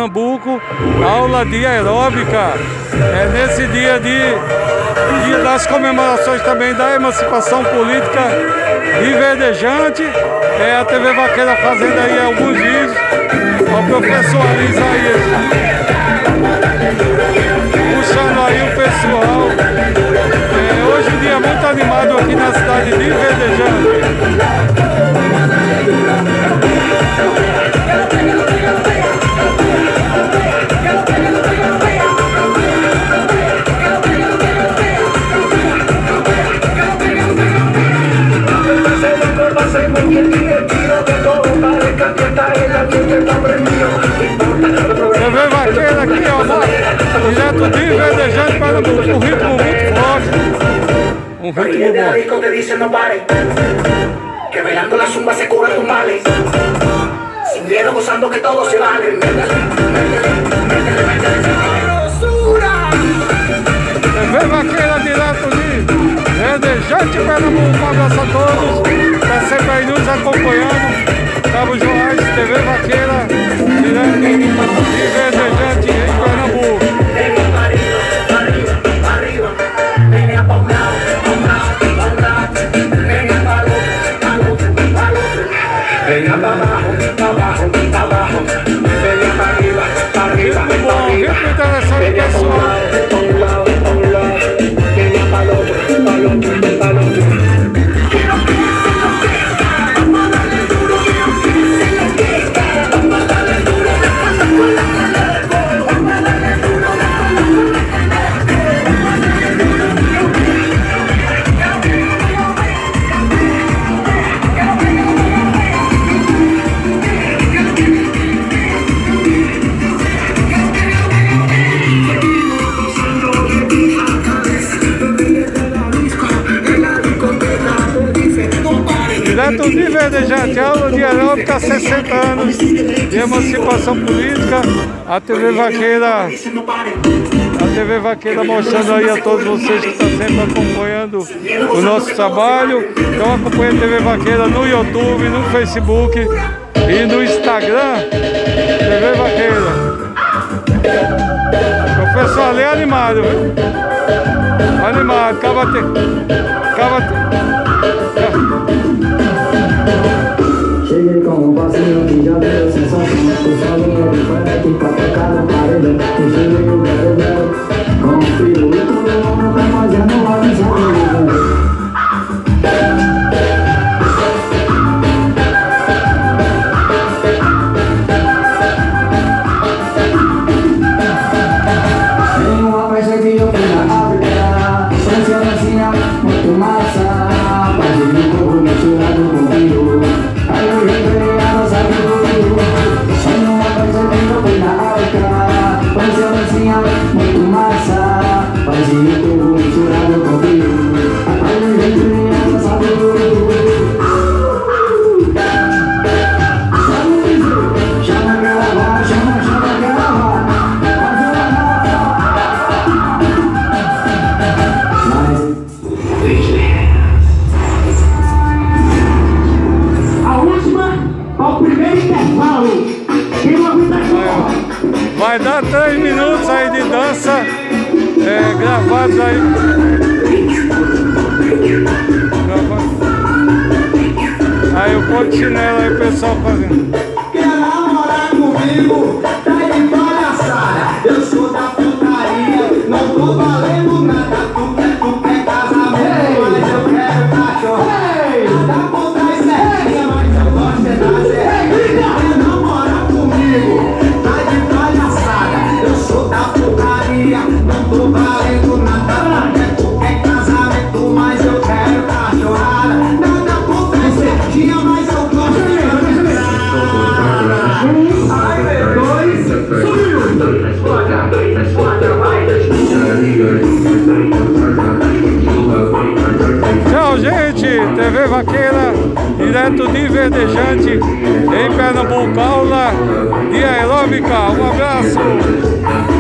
Pernambuco, aula de aeróbica. É nesse dia das comemorações também da emancipação política de Verdejante. É a TV Vaqueira fazendo aí alguns vídeos. O professor Isaías puxando aí o pessoal. Hoje um dia muito animado aqui na cidade de Verdejante. TV Vaqueira aqui, ó, direto de Verdejante para um ritmo muito forte. Un ritmo de la disco te dice no pare, que bailando la zumba se cura tus males, sin miedo gozando que todo se vale. Métele, métele, métele, sabrosura. TV Vaqueira direto de Verdejante, Pernambuco. Um abraço a todos, tá sempre aí nos acompanhando. Cabo Joás, TV Vaqueira, direto de Verdejante, em Pernambuco. Venga para abajo, para abajo, para abajo. Venga para arriba, para arriba, para arriba. Venga para un lado, para un lado. Venga para el otro, para el otro, para el otro. Quiero que se lo fiesta. Vamos a darle duro, quiero que se lo fiesta. Vamos a darle duro, vamos a darle duro, direto de Verdejante, aula de aeróbica, 60 anos de emancipação política. A TV Vaqueira mostrando aí a todos vocês que estão sempre acompanhando o nosso trabalho. Então acompanhe a TV Vaqueira no YouTube, no Facebook e no Instagram. TV Vaqueira. O pessoal ali é animado, viu? Animado, Cheguei com um passinho que já deu sensação. O solinho de fã aqui pra tocar no paredão. Enxerguei o belo, com o frio e todo mundo tá fazendo uma visão. Tem uma festa que eu fui na África, francesinha, muito massa. Fazendo um corpo misturado com vinho. Aí eu entrei a nossa vida. Tem uma festa que eu fui na África, francesinha, muito massa. Fazendo um corpo misturado com vinho. Aí eu entrei a nossa vida. Chama aquela voz, chama aquela voz. Vai dar 3 minutos aí de dança, gravados aí. Aí o pôr de chinelo aí o pessoal fazendo. Quer namorar comigo? Tá de palhaçada. Eu sou da putaria, não tô valendo nada. Tu quer casamento, mas eu quero cachorro. Dá por trás certinha, mas eu gosto de dar certo. Quer namorar comigo? Tá de palhaçada. Eu sou da putaria, não tô valendo nada. Tu quer casamento, mas eu quero cachorrada. Nada por trás certinha, mas eu gosto de dar certo. Ai, meu dois, sumiu. Tchau, gente. TV Vaqueira, direto de Verdejante, em Pernambuco, aula de aeróbica. Um abraço.